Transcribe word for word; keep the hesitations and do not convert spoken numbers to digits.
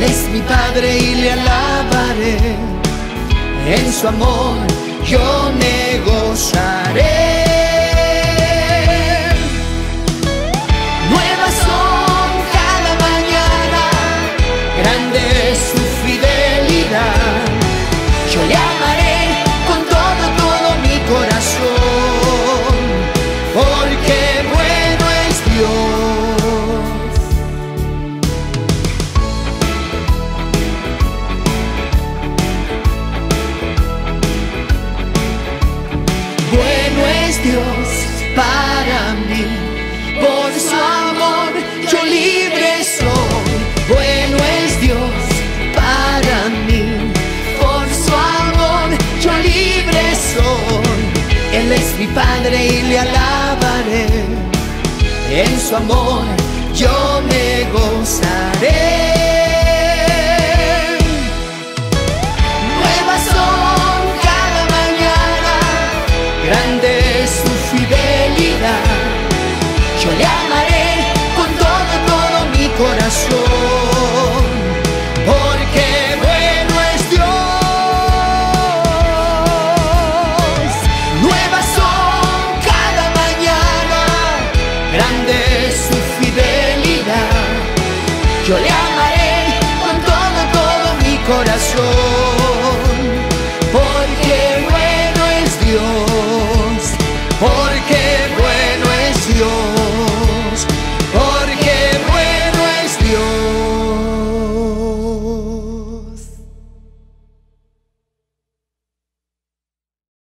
es mi Padre y le alabaré. En su amor yo me gozaré. Nuevas son cada mañana, grande es su fidelidad. Yo le amaré con todo, todo mi corazón, porque bueno es Dios. Bueno es Dios para mí, por su amor yo libre soy. Bueno es Dios para mí, por su amor yo libre soy. Él es mi Padre y le alabaré. En su amor